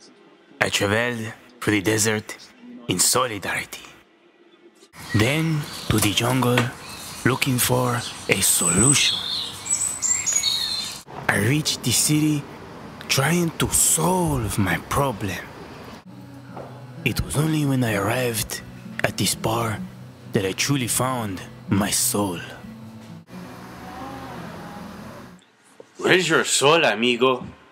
I traveled through the desert in solidarity. Then to the jungle looking for a solution. I reached the city trying to solve my problem. It was only when I arrived at this bar that I truly found my soul. Where's your soul, amigo?